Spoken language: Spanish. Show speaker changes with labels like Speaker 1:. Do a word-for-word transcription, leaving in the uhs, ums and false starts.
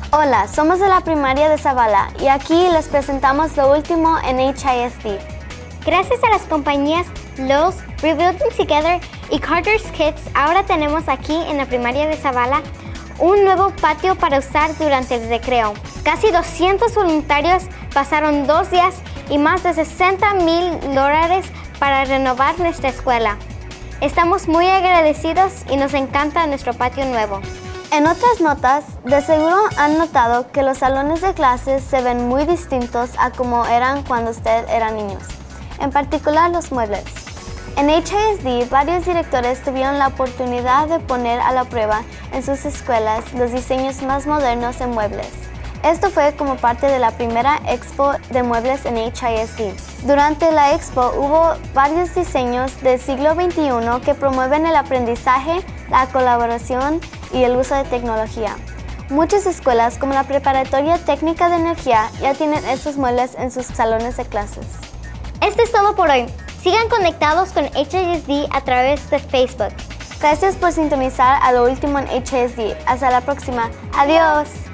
Speaker 1: Hola, somos de la primaria de Zavala y aquí les presentamos lo último en H I S D.
Speaker 2: Gracias a las compañías Lowe's, Rebuilding Together y Carter's Kids, ahora tenemos aquí en la primaria de Zavala un nuevo patio para usar durante el recreo. Casi doscientos voluntarios pasaron dos días y más de sesenta mil dólares para renovar nuestra escuela. Estamos muy agradecidos y nos encanta nuestro patio nuevo.
Speaker 1: En otras notas, de seguro han notado que los salones de clases se ven muy distintos a como eran cuando usted era niños, en particular los muebles. En H I S D, varios directores tuvieron la oportunidad de poner a la prueba en sus escuelas los diseños más modernos en muebles. Esto fue como parte de la primera Expo de Muebles en H I S D. Durante la Expo hubo varios diseños del siglo veintiuno que promueven el aprendizaje, la colaboración y el uso de tecnología. Muchas escuelas, como la Preparatoria Técnica de Energía, ya tienen estos muebles en sus salones de clases.
Speaker 2: Esto es todo por hoy. Sigan conectados con H I S D a través de Facebook.
Speaker 1: Gracias por sintonizar a lo último en H I S D. Hasta la próxima. Adiós.